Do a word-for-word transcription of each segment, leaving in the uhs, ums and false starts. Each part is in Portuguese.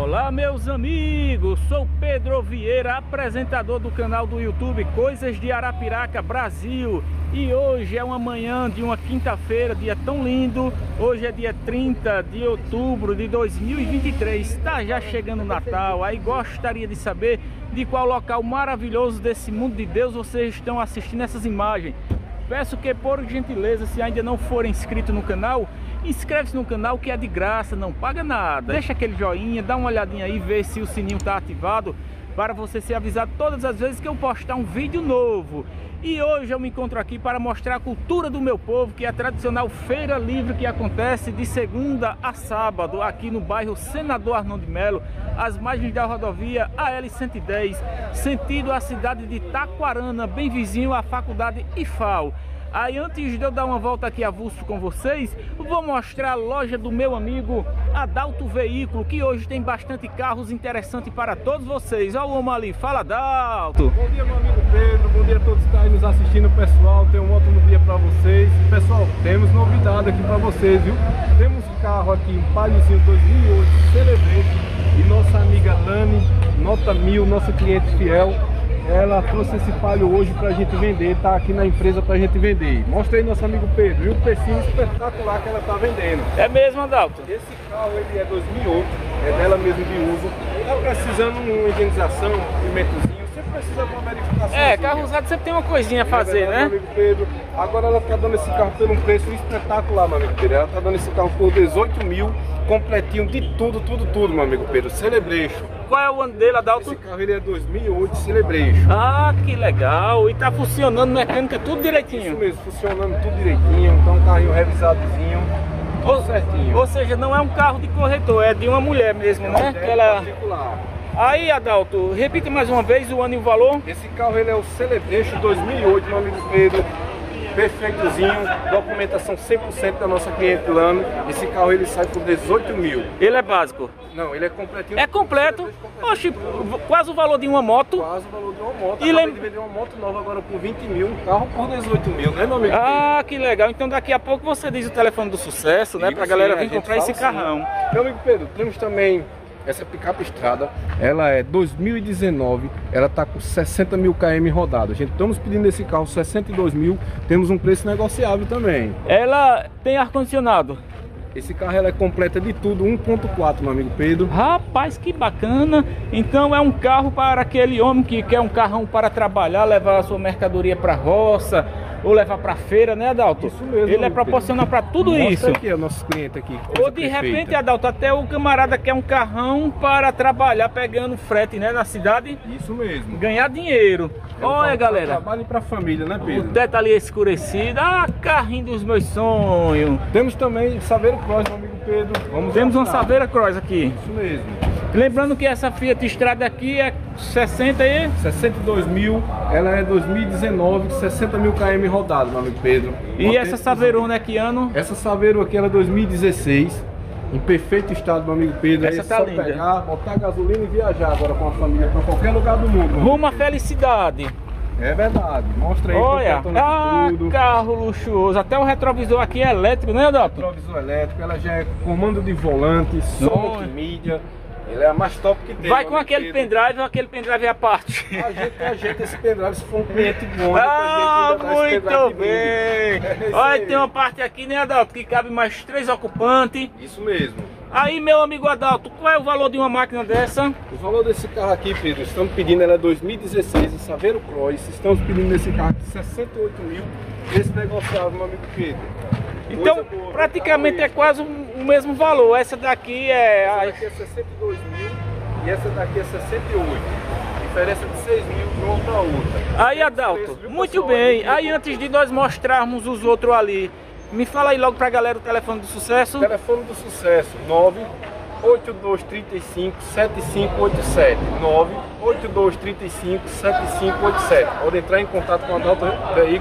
Olá meus amigos, sou Pedro Vieira, apresentador do canal do YouTube Coisas de Arapiraca Brasil. E hoje é uma manhã de uma quinta-feira, dia tão lindo. Hoje é dia trinta de outubro de dois mil e vinte e três, está já chegando o Natal. Aí gostaria de saber de qual local maravilhoso desse mundo de Deus vocês estão assistindo essas imagens. Peço que, por gentileza, se ainda não forem inscritos no canal, inscreve-se no canal que é de graça, não paga nada. Deixa aquele joinha, dá uma olhadinha aí, vê se o sininho está ativado para você ser avisado todas as vezes que eu postar um vídeo novo. E hoje eu me encontro aqui para mostrar a cultura do meu povo, que é a tradicional feira livre que acontece de segunda a sábado aqui no bairro Senador Arnon de Melo, às margens da rodovia A L cento e dez, sentido a cidade de Taquarana, bem vizinho à faculdade I F A O. Aí antes de eu dar uma volta aqui avulso com vocês, vou mostrar a loja do meu amigo Adalto Veículo, que hoje tem bastante carros interessantes para todos vocês. Olha o homem ali, fala Adalto! Bom dia meu amigo Pedro, bom dia a todos que estão aí nos assistindo, pessoal. Tenho um ótimo dia para vocês. Pessoal, temos novidade aqui para vocês, viu? Temos carro aqui, um Paliozinho dois mil e oito Celebrante, e nossa amiga Lani, nota mil, nossa cliente fiel, ela trouxe esse Palio hoje pra gente vender, tá aqui na empresa pra gente vender. Mostra aí nosso amigo Pedro, e o precinho espetacular que ela tá vendendo. É mesmo, Adalto? Esse carro ele é dois mil e oito, é dela mesmo de uso. Tá precisando de uma higienização, um pimentozinho, sempre precisa de uma verificação. É, carro usado sempre tem uma coisinha a fazer, é verdade, né? Meu amigo Pedro. Agora ela tá dando esse carro por um preço espetacular, meu amigo Pedro. Ela tá dando esse carro por dezoito mil, completinho de tudo, tudo, tudo, meu amigo Pedro. Celebration. Qual é o ano dele, Adalto? Esse carro ele é dois mil e oito Celebration. Ah, que legal! E tá funcionando, mecânica, tudo direitinho. Isso mesmo, funcionando tudo direitinho. Então um carrinho revisadozinho, tudo ou, certinho. Ou seja, não é um carro de corretor, é de uma mulher mesmo, é né? Um Ela... particular. Aí, Adalto, repita mais uma vez o ano e o valor. Esse carro ele é o Celebration dois mil e oito, meu amigo Pedro. Perfeitozinho, documentação cem por cento da nossa cliente Lano. Esse carro ele sai por dezoito mil. Ele é básico? Não, ele é completinho. É completo? Oxe, quase o valor de uma moto. Quase o valor de uma moto. E lembra de vender uma moto nova agora por vinte mil, um carro por dezoito mil, né, meu amigo? Ah, que legal. Então daqui a pouco você diz o telefone do sucesso, né? Pra sim, galera a vir gente comprar esse fala carrão. Sim. Meu amigo Pedro, temos também essa picape Estrada. Ela é dois mil e dezenove, ela tá com sessenta mil quilômetros rodados. Gente, estamos pedindo esse carro sessenta e dois mil, temos um preço negociável também. Ela tem ar-condicionado? Esse carro ela é completa de tudo, um ponto quatro, meu amigo Pedro. Rapaz, que bacana. Então é um carro para aquele homem que quer um carrão para trabalhar, levar a sua mercadoria para a roça ou levar para feira, né, Adalto? Isso mesmo. Ele é proporcional para tudo Mostra isso. aqui, é o nosso cliente aqui. Ou de perfeita. repente, Adalto, até o camarada quer um carrão para trabalhar pegando frete, né, na cidade. Isso mesmo. Ganhar dinheiro. É um Olha, carro galera. pra trabalho e para família, né, O Pedro? teto ali escurecido. Ah, carrinho dos meus sonhos. Temos também Saveiro Cross, meu amigo Pedro. Vamos Temos uma mostrar. Saveira Cross aqui. Isso mesmo. Lembrando que essa Fiat Strada aqui é sessenta e... sessenta e dois mil, ela é dois mil e dezenove, sessenta mil quilômetros rodados, meu amigo Pedro. E essa Saveirona é que ano? Essa Saveiro aqui ela é dois mil e dezesseis, em perfeito estado, meu amigo Pedro. Essa é tá só linda. pegar, botar gasolina e viajar agora com a família para qualquer lugar do mundo. meu Rumo à amigo. felicidade. É verdade. Mostra aí. Olha, completando ah, tudo. carro luxuoso. Até o retrovisor aqui é elétrico, né, Adalto? Retrovisor elétrico, ela já é comando de volante, som Nossa. multimídia. Ela é a mais top que tem. Vai meu com amigo aquele Pedro. pendrive ou aquele pendrive à parte? A gente ajeita esse pendrive se for um cliente bom. Ah, depois a gente ainda dá esse muito pendrive de brinde. bem. É isso Olha, aí. tem uma parte aqui, né, Adalto, que cabe mais três ocupantes. Isso mesmo. Aí, meu amigo Adalto, qual é o valor de uma máquina dessa? O valor desse carro aqui, Pedro, estamos pedindo, ela é dois mil e dezesseis, em Saveiro Cross. Estamos pedindo nesse carro aqui sessenta e oito mil. Esse negociável, meu amigo Pedro. Então, Coisa boa, praticamente é carro quase o mesmo valor. Essa daqui é... esse. Essa a- daqui é sessenta e dois mil e essa daqui é sessenta e oito. Diferença de seis mil de uma para outra. Aí, Adalto, muito bem. Aí, antes de nós mostrarmos os outros ali, me fala aí logo pra galera o telefone do sucesso. Telefone do sucesso, nove oito dois três cinco sete cinco oito sete, nove oito dois três cinco sete cinco oito sete. Pode entrar em contato com a Adalto Veículos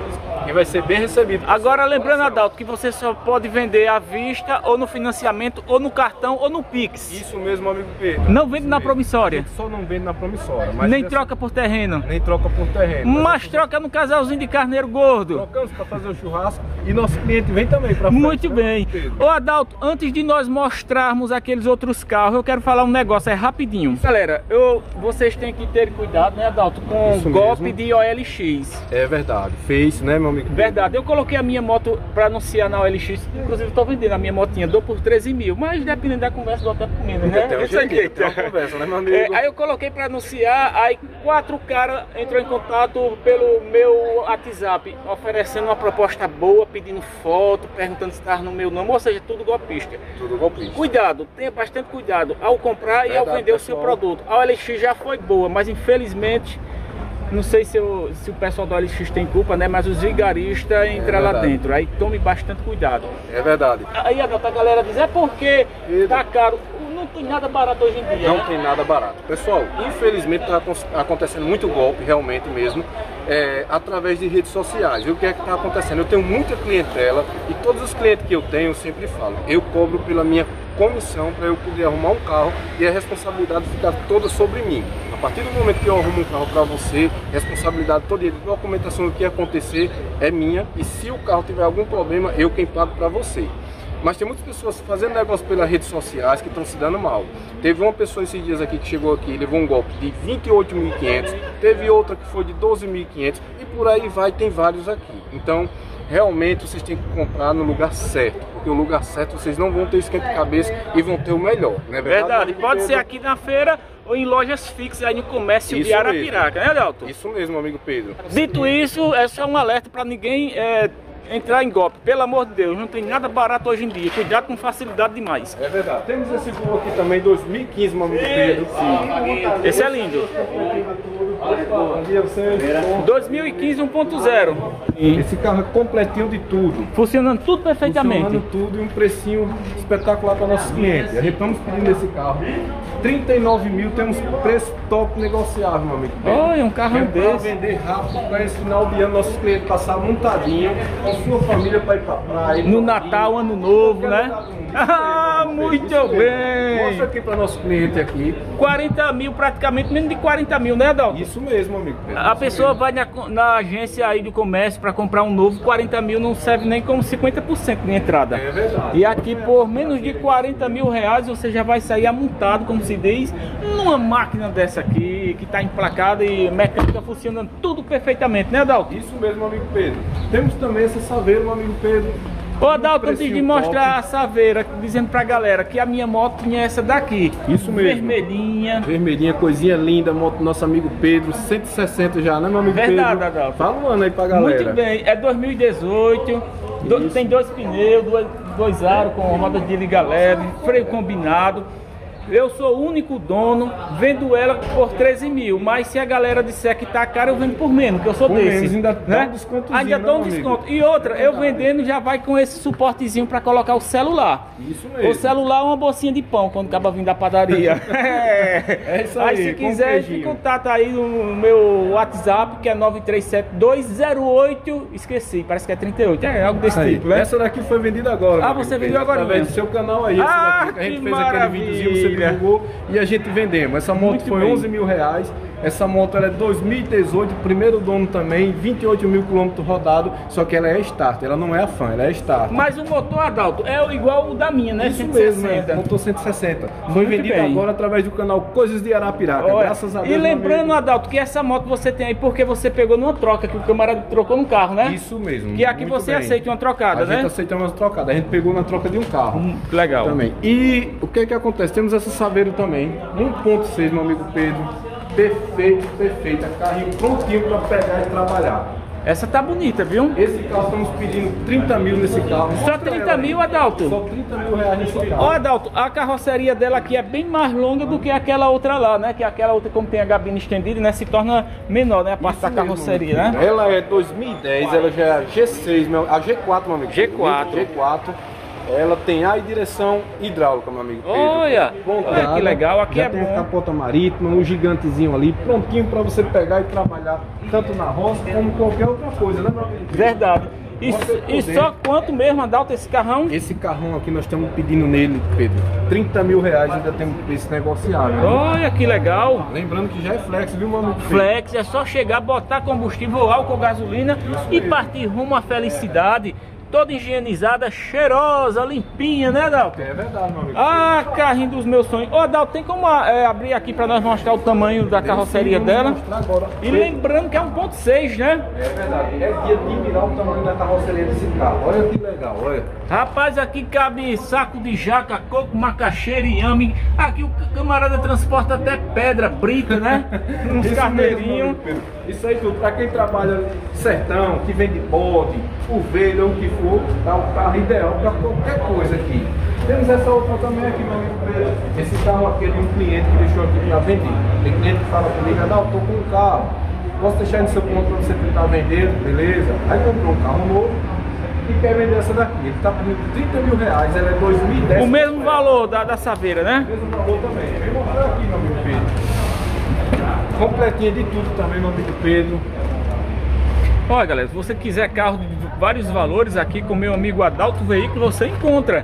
e vai ser bem recebido. Agora lembrando, Adalto, que você só pode vender à vista, ou no financiamento, ou no cartão, ou no Pix. Isso mesmo, amigo Pedro. Não vende na promissória? Só não vende na promissória. Mas nem troca por terreno? Nem troca por terreno. Mas, mas troca no casalzinho de carneiro gordo. Trocamos para fazer o churrasco e nosso cliente vem também para frente. Muito bem. Ô Adalto, antes de nós mostrarmos aqueles outros carros, eu quero falar um negócio, é rapidinho. Galera, eu, vocês têm que ter cuidado, né, Adalto, com Isso golpe mesmo. de O L X. É verdade. Fez, né, meu amigo? Verdade. Eu coloquei a minha moto para anunciar na O L X, inclusive estou vendendo a minha motinha, dou por treze mil, mas dependendo da conversa, dou até por menos, né? Tem um jeito, tem uma conversa, né, meu amigo? É, aí eu coloquei para anunciar, aí quatro caras entrou em contato pelo meu WhatsApp, oferecendo uma proposta boa, pedindo foto, perguntando se estava no meu nome, ou seja, tudo golpista. Tudo golpista. Cuidado, tenha bastante cuidado ao comprar Verdade, e ao vender pessoal. o seu produto. A O L X já foi boa, mas infelizmente, não sei se, eu, se o pessoal da O L X tem culpa, né? Mas os vigaristas entram é lá dentro. Aí tome bastante cuidado. É verdade. Aí a galera diz, é porque tá caro. Não tem nada barato hoje em dia. Não né? tem nada barato. Pessoal, infelizmente está acontecendo muito golpe, realmente mesmo, é, através de redes sociais. E o que é que está acontecendo? Eu tenho muita clientela e todos os clientes que eu tenho, eu sempre falo, eu cobro pela minha comissão para eu poder arrumar um carro e a responsabilidade fica toda sobre mim. A partir do momento que eu arrumo um carro para você, a responsabilidade toda de documentação do que acontecer é minha, e se o carro tiver algum problema, eu quem pago para você. Mas tem muitas pessoas fazendo negócio pelas redes sociais que estão se dando mal. Teve uma pessoa esses dias aqui que chegou aqui e levou um golpe de vinte e oito mil e quinhentos, teve outra que foi de doze mil e quinhentos e por aí vai, tem vários aqui. Então, realmente vocês têm que comprar no lugar certo, porque o lugar certo vocês não vão ter esquenta de cabeça e vão ter o melhor, não é verdade? Verdade, pode ser aqui na feira ou em lojas fixas aí no comércio isso de Arapiraca, mesmo. né, Adalto? Isso mesmo, amigo Pedro. Dito isso, é só um alerta para ninguém é, entrar em golpe. Pelo amor de Deus, não tem nada barato hoje em dia. Cuidado com facilidade demais. É verdade. Temos esse Gol aqui também, dois mil e quinze, meu amigo Pedro. Sim. Esse é lindo. dois mil e quinze um ponto zero. Esse carro é completinho de tudo. Funcionando tudo perfeitamente. Funcionando tudo e um precinho espetacular para nossos clientes. A gente estamos pedindo esse carro. trinta e nove mil, temos preço top negociável, meu amigo. Olha, um carro desse. Para vender rápido, para esse final de ano, nossos clientes passar montadinho com sua família para ir para praia. No Natal, Ano Novo, né? Ah, muito bem! Mostra aqui para nosso cliente aqui. quarenta mil, praticamente menos de quarenta mil, né, Adalto? Isso mesmo, amigo. A pessoa vai na, na agência aí do comércio para comprar um novo, quarenta mil não serve nem como cinquenta por cento de entrada. É verdade. E aqui por menos de quarenta mil reais você já vai sair amontado, como se diz, numa máquina dessa aqui, que está emplacada e mecânica funcionando tudo perfeitamente, né, Adalto? Isso mesmo, amigo Pedro. Temos também essa saveira, meu amigo Pedro. Ô Adalto, antes de mostrar a saveira, dizendo pra galera que a minha moto tinha essa daqui. Isso mesmo. Vermelhinha. Vermelhinha, coisinha linda, moto do nosso amigo Pedro, cento e sessenta já, né, meu amigo Verdade, Pedro? Verdade, Adalto. Fala um ano aí pra galera. Muito bem, é dois mil e dezoito, do, tem dois pneus, dois, dois aros com roda de liga leve, freio combinado. Eu sou o único dono, vendo ela por treze mil, mas se a galera disser que tá caro, eu vendo por menos, que eu sou por desse. Menos, ainda dá né? um descontozinho, ainda dou um desconto. E outra, eu vendendo já vai com esse suportezinho para colocar o celular. Isso mesmo. O celular é uma bolsinha de pão quando acaba vindo da padaria. é. é isso aí. Aí se quiser, entre em contato aí no meu WhatsApp, que é nove três sete dois zero oito, esqueci, parece que é trinta e oito, é algo desse aí. tipo, né? Essa daqui foi vendida agora. Ah, você vendeu agora mesmo? Através do seu canal aí, essa ah, daqui, que a gente fez maravilha. aquele videozinho, você divulgou e a gente vendemos. Essa moto Muito foi bem. onze mil reais. Essa moto ela é dois mil e dezoito, primeiro dono também, vinte e oito mil quilômetros rodados, só que ela é start, ela não é a fan, ela é start. Mas o motor, Adalto, é igual o da minha, né? Isso cento e sessenta. mesmo, é, motor cento e sessenta. Foi Muito vendido bem. agora através do canal Coisas de Arapiraca, Olha, graças a Deus. E lembrando, Adalto, que essa moto você tem aí porque você pegou numa troca, que o camarada trocou no carro, né? Isso mesmo. Que aqui muito você bem. aceita uma trocada, a né? A gente aceita uma trocada, a gente pegou na troca de um carro. Hum, legal. Também. E o que é que acontece? Temos essa saveira também, um ponto seis, meu amigo Pedro. Perfeito, perfeita, carrinho prontinho para pegar e trabalhar. Essa tá bonita, viu? Esse carro estamos pedindo trinta mil nesse carro. Só trinta mil, Adalto? Só trinta mil reais nesse carro. Ó, Adalto, a carroceria dela aqui é bem mais longa do que aquela outra lá, né? Que aquela outra, como tem a gabine estendida, né? Se torna menor, né? A parte Isso da mesmo, carroceria, né? Ela é dois mil e dez, ela já é G seis, meu, a G quatro, meu amigo. G quatro. G quatro. Ela tem ar e direção hidráulica, meu amigo Pedro. Olha, olha que legal, aqui já é tem bom. a capota marítima, um gigantezinho ali, prontinho para você pegar e trabalhar tanto na roça como qualquer outra coisa, né, meu amigo Pedro? Verdade. E, e só quanto mesmo, Adalto, esse carrão? Esse carrão aqui nós estamos pedindo nele, Pedro, trinta mil reais, ainda temos esse negociado. Né? Olha que legal. Lembrando que já é flex, viu, meu amigo Pedro? Flex, é só chegar, botar combustível, álcool, gasolina e partir rumo à felicidade. Toda higienizada, cheirosa, limpinha, né, Adalto? É verdade, meu amigo. Ah, carrinho dos meus sonhos. Ô, Adalto, tem como é, abrir aqui para nós mostrar o tamanho da carroceria dela? Agora. E lembrando que é um ponto seis, né? É verdade. É dia de mirar o tamanho da carroceria desse carro. Olha que legal, olha. Rapaz, aqui cabe saco de jaca, coco, macaxeira e inhame. Aqui o camarada transporta até pedra, brita, né? Uns Isso carneirinhos. mesmo, isso aí tudo, pra quem trabalha sertão, que vende bode, ovelha ou o que for, dá um carro ideal pra qualquer coisa aqui. Temos essa outra também aqui, meu amigo Pedro. Esse carro aqui é de um cliente que deixou aqui pra vender. Tem cliente que fala comigo, não, tô com um carro, posso deixar no seu ponto pra você tentar vender, beleza? Aí comprou um carro novo e quer vender essa daqui. Ele tá pedindo trinta mil reais, ela é dois mil e dez. O mesmo valor da, da Saveira, né? O mesmo valor também. Vem mostrar aqui, meu amigo Pedro. Completinha de tudo também, meu amigo Pedro. Olha, galera, se você quiser carro de vários valores aqui com meu amigo Adalto Veículo, você encontra.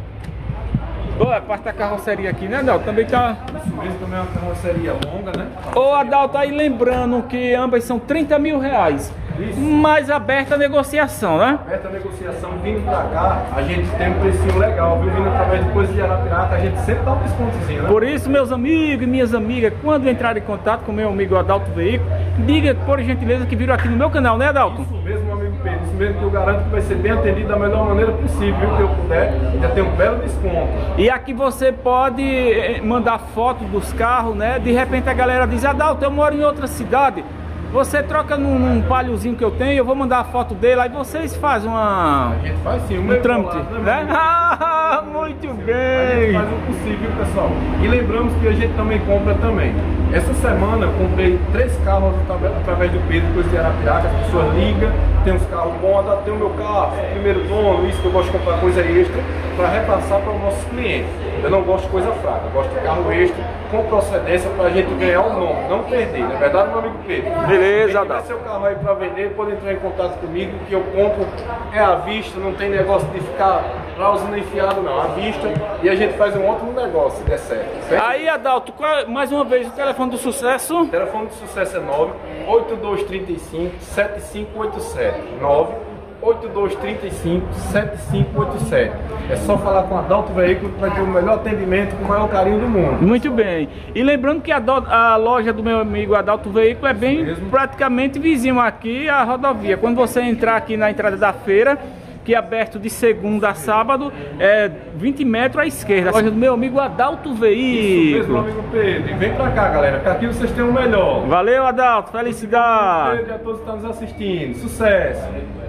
Olha, a parte da carroceria aqui, né, Adalto? Também tá... Isso mesmo, também é uma carroceria longa, né? Ô, Adalto, aí lembrando que ambas são trinta mil reais. Isso. Mais aberta a negociação, né? Aberta a negociação, vindo pra cá, a gente tem um precinho legal, viu? Vindo através de coisas de Arapiraca, a gente sempre dá um descontozinho, né? Por isso, meus amigos e minhas amigas, quando entrar em contato com meu amigo Adalto Veículo, diga, por gentileza, que viram aqui no meu canal, né, Adalto? Isso mesmo, meu amigo Pedro. Isso mesmo que eu garanto que vai ser bem atendido da melhor maneira possível, viu? Que eu puder, já tem um belo desconto. E aqui você pode mandar foto dos carros, né? De repente a galera diz, Adalto, eu moro em outra cidade. Você troca num, num palhozinho que eu tenho, eu vou mandar a foto dele, aí vocês fazem uma... A gente faz sim, um trâmite, né? Ah, muito bem! A gente faz o possível, pessoal. E lembramos que a gente também compra também. Essa semana eu comprei três carros através do Pedro, coisa de Arapiraca, as pessoas ligam, tem uns carros bons, tem o meu carro, primeiro dono, isso que eu gosto de comprar coisa extra, para repassar para os nossos clientes. Eu não gosto de coisa fraca, eu gosto de carro extra, com procedência, para a gente ganhar o nome, não perder, não é verdade, meu amigo Pedro? Beleza, Quem tiver seu carro aí para vender, pode entrar em contato comigo, que eu compro é à vista, não tem negócio de ficar lá usando enfiado não, à vista, e a gente faz um ótimo negócio, se der certo, certo? Aí, Adalto, qual, mais uma vez, o telefone do sucesso? O telefone do sucesso é nove oito dois três cinco sete cinco oito sete, nove oito dois três cinco sete cinco oito sete. É só falar com a Adalto Veículo que vai ter o melhor atendimento com o maior carinho do mundo. Muito bem. E lembrando que a, do, a loja do meu amigo Adalto Veículo é bem praticamente vizinho aqui à rodovia. Quando você entrar aqui na entrada da feira, que é aberto de segunda a sábado, é vinte metros à esquerda. A loja do meu amigo Adalto Veículo. Isso mesmo, amigo Pedro. E vem pra cá, galera, que aqui vocês têm o melhor. Valeu, Adalto. Felicidade. Pedro e a todos que estão nos assistindo. Sucesso.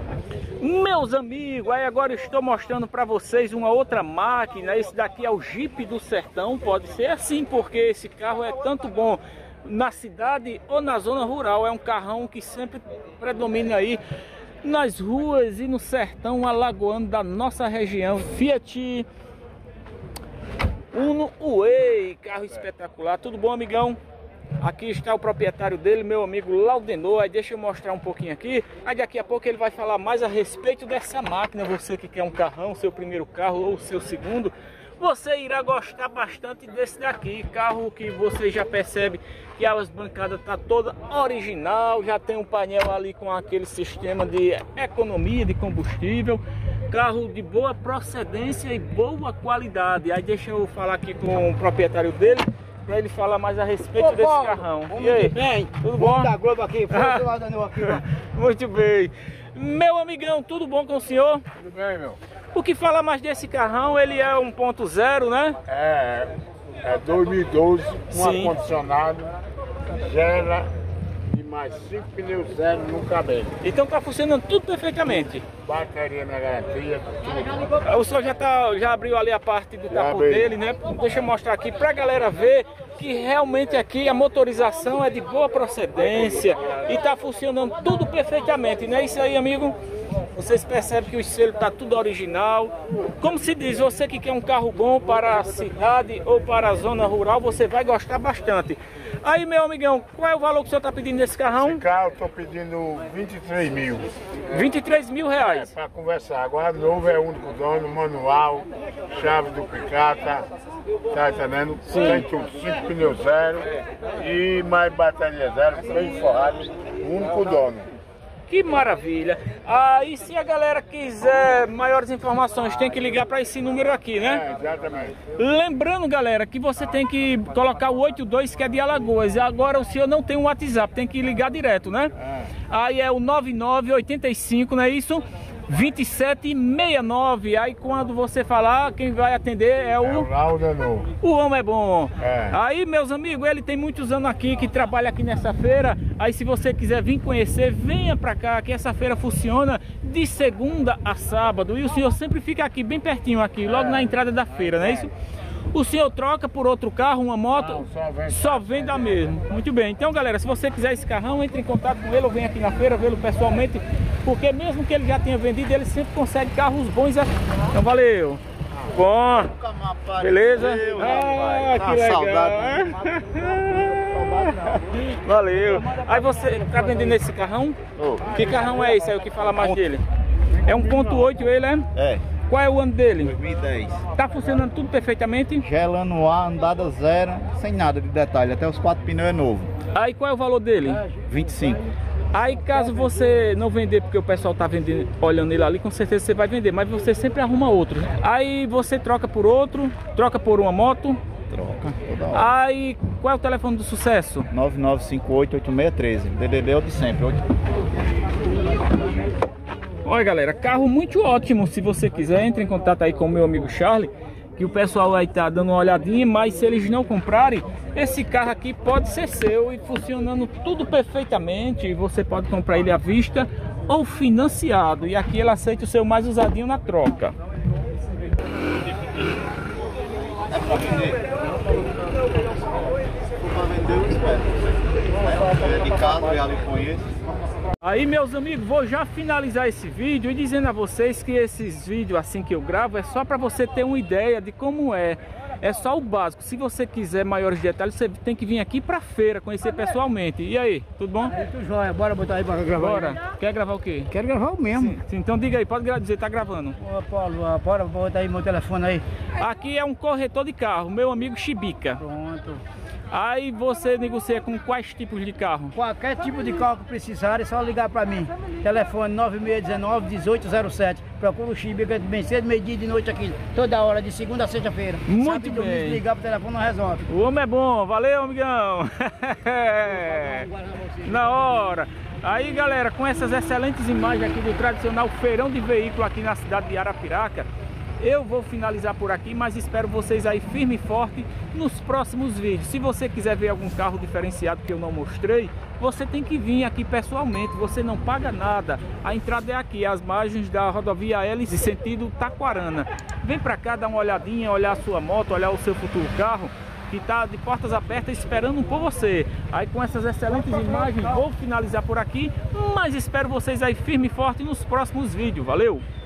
Meus amigos, aí agora eu estou mostrando para vocês uma outra máquina. Esse daqui é o Jeep do Sertão. Pode ser assim, porque esse carro é tanto bom na cidade ou na zona rural. É um carrão que sempre predomina aí nas ruas e no sertão alagoano da nossa região. Fiat Uno Way, carro espetacular. Tudo bom, amigão? Aqui está o proprietário dele, meu amigo Laudenor. Aí deixa eu mostrar um pouquinho aqui. Aí daqui a pouco ele vai falar mais a respeito dessa máquina. Você que quer um carrão, seu primeiro carro ou seu segundo, você irá gostar bastante desse daqui. Carro que você já percebe que as bancadas tá toda original. Já tem um painel ali com aquele sistema de economia de combustível. Carro de boa procedência e boa qualidade. Aí deixa eu falar aqui com o proprietário dele, para ele falar mais a respeito Ô, desse Paulo, carrão. E aí? Bem, tudo bom? Da Globo aqui, ah. aqui Muito bem. Meu amigão, tudo bom com o senhor? Tudo bem, meu. O que fala mais desse carrão? Ele é um ponto zero, né? É, é dois mil e doze, com ar-condicionado, gera e mais cinco pneus zero no cabelo. Então tá funcionando tudo perfeitamente. Bateria na garantia, tudo. O senhor já, tá, já abriu ali a parte do capô dele, né? Deixa eu mostrar aqui pra galera ver que realmente aqui a motorização é de boa procedência e tá funcionando tudo perfeitamente, não é isso aí, amigo? Vocês percebem que o espelho tá tudo original. Como se diz, você que quer um carro bom para a cidade ou para a zona rural, você vai gostar bastante. Aí, meu amigão, qual é o valor que o senhor tá pedindo nesse carrão? Esse carro eu tô pedindo vinte e três mil. vinte e três mil reais. É, para conversar. Agora novo é único dono, manual, chave duplicata, tá entendendo? Sim. Tem tudo, cinco pneus zero e mais bateria zero, freio forrado, único dono. Que maravilha! Aí, se a galera quiser maiores informações, tem que ligar para esse número aqui, né? É, exatamente. Lembrando, galera, que você tem que colocar o oitenta e dois, que é de Alagoas. Agora o senhor não tem um WhatsApp, tem que ligar direto, né? É. Aí é o nove nove oito cinco, não é isso? vinte e sete sessenta e nove. Aí quando você falar, quem vai atender é o... É o Lauda novo. O homem é bom. É. Aí, meus amigos, ele tem muitos anos aqui, que trabalha aqui nessa feira. Aí se você quiser vir conhecer, venha pra cá, que essa feira funciona de segunda a sábado. E o senhor sempre fica aqui, bem pertinho aqui, logo na entrada da feira, não é isso? O senhor troca por outro carro, uma moto, Não, só vende. só vende a mesmo. Muito bem. Então, galera, se você quiser esse carrão, entre em contato com ele ou vem aqui na feira vê-lo pessoalmente, porque mesmo que ele já tenha vendido, ele sempre consegue carros bons aqui. Então, valeu. Bom. Beleza? Ah, que legal. Valeu. Aí você tá vendendo esse carrão? Que carrão é esse aí, o que fala mais dele? É um ponto oito ele, é? É, Qual é o ano dele? dois mil e dez. Tá funcionando tudo perfeitamente? Gela no ar, andada zero, sem nada de detalhe. Até os quatro pneus é novo. Aí qual é o valor dele? vinte e cinco. Aí caso você não vender, porque o pessoal tá vendendo, olhando ele ali, com certeza você vai vender, mas você sempre arruma outro. Aí você troca por outro, troca por uma moto. Troca toda hora. Aí qual é o telefone do sucesso? nove nove cinco oito oito seis um três. D D D é o de sempre. oito. Olha, galera, carro muito ótimo. Se você quiser, entre em contato aí com o meu amigo Charlie, que o pessoal vai estar dando uma olhadinha. Mas se eles não comprarem, esse carro aqui pode ser seu e funcionando tudo perfeitamente. E você pode comprar ele à vista ou financiado. E aqui ele aceita o seu mais usadinho na troca. É pra vender. Pra vender eu espero. É de casa, eu ali conheço. Aí, meus amigos, vou já finalizar esse vídeo e dizendo a vocês que esses vídeos assim que eu gravo é só para você ter uma ideia de como é. É só o básico. Se você quiser maiores detalhes, você tem que vir aqui pra feira, conhecer pessoalmente. E aí, tudo bom? Tudo jóia, bora botar aí pra gravar. Bora. Quer gravar o quê? Quero gravar o mesmo. Sim, sim, então diga aí, pode gra- dizer, tá gravando. Ô Paulo, ah, bora botar aí meu telefone aí. Aqui é um corretor de carro, meu amigo Chibica. Pronto. Aí você negocia com quais tipos de carro? Qualquer tipo de carro que precisar é só ligar pra mim. Telefone nove seis um nove, um oito zero sete. Procura o Chibica bem cedo, meio dia de noite aqui. Toda hora, de segunda a sexta-feira. Muito Sábado e domingo, bem. ligar pro telefone não resolve. O homem é bom, valeu, amigão. Na hora. Aí, galera, com essas excelentes imagens aqui do tradicional feirão de veículo aqui na cidade de Arapiraca, eu vou finalizar por aqui, mas espero vocês aí firme e forte nos próximos vídeos. Se você quiser ver algum carro diferenciado que eu não mostrei, você tem que vir aqui pessoalmente, você não paga nada. A entrada é aqui, as margens da rodovia Hélice, sentido Taquarana. Vem pra cá, dar uma olhadinha, olhar a sua moto, olhar o seu futuro carro, que está de portas abertas esperando por você. Aí com essas excelentes imagens, vou finalizar por aqui, mas espero vocês aí firme e forte nos próximos vídeos. Valeu!